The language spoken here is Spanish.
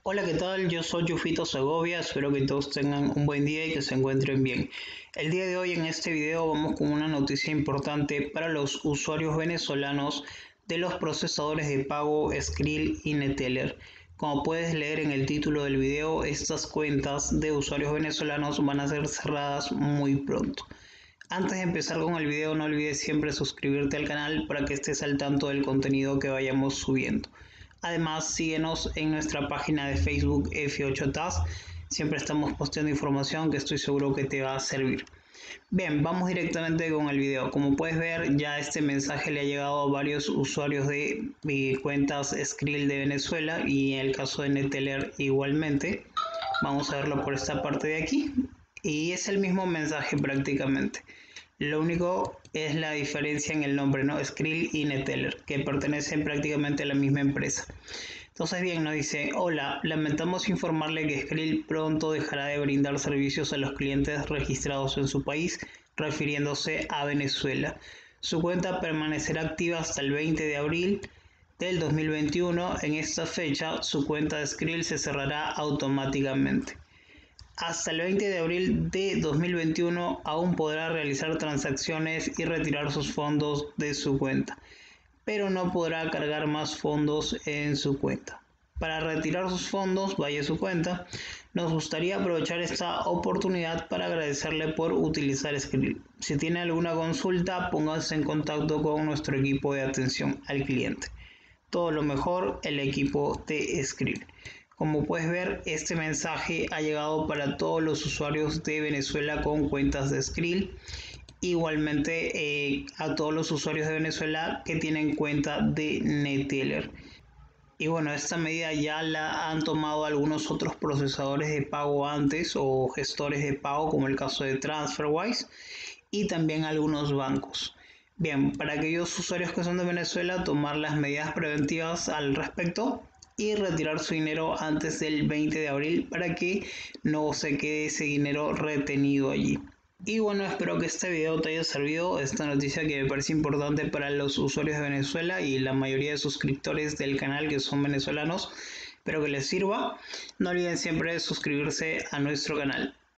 Hola, ¿qué tal? Yo soy Yufito Segovia, espero que todos tengan un buen día y que se encuentren bien. El día de hoy en este video vamos con una noticia importante para los usuarios venezolanos de los procesadores de pago Skrill y Neteller. Como puedes leer en el título del video, estas cuentas de usuarios venezolanos van a ser cerradas muy pronto. Antes de empezar con el video, no olvides siempre suscribirte al canal para que estés al tanto del contenido que vayamos subiendo. Además, síguenos en nuestra página de Facebook F8TAS. Siempre estamos posteando información que estoy seguro que te va a servir. Bien, vamos directamente con el video. Como puedes ver, ya este mensaje le ha llegado a varios usuarios de cuentas Skrill de Venezuela y en el caso de Neteller igualmente. Vamos a verlo por esta parte de aquí. Y es el mismo mensaje prácticamente. Lo único es la diferencia en el nombre, ¿no? Skrill y Neteller, que pertenecen prácticamente a la misma empresa. Entonces, bien, nos dice: hola, lamentamos informarle que Skrill pronto dejará de brindar servicios a los clientes registrados en su país, refiriéndose a Venezuela. Su cuenta permanecerá activa hasta el 20 de abril del 2021. En esta fecha, su cuenta de Skrill se cerrará automáticamente. Hasta el 20 de abril de 2021 aún podrá realizar transacciones y retirar sus fondos de su cuenta, pero no podrá cargar más fondos en su cuenta. Para retirar sus fondos, vaya a su cuenta. Nos gustaría aprovechar esta oportunidad para agradecerle por utilizar Skrill. Si tiene alguna consulta, póngase en contacto con nuestro equipo de atención al cliente. Todo lo mejor, el equipo de Skrill. Como puedes ver, este mensaje ha llegado para todos los usuarios de Venezuela con cuentas de Skrill. Igualmente a todos los usuarios de Venezuela que tienen cuenta de Neteller. Y bueno, esta medida ya la han tomado algunos otros procesadores de pago antes o gestores de pago, como el caso de TransferWise, y también algunos bancos. Bien, para aquellos usuarios que son de Venezuela, tomar las medidas preventivas al respecto y retirar su dinero antes del 20 de abril para que no se quede ese dinero retenido allí. Y bueno, espero que este video te haya servido, esta noticia que me parece importante para los usuarios de Venezuela y la mayoría de suscriptores del canal que son venezolanos. Espero que les sirva. No olviden siempre suscribirse a nuestro canal.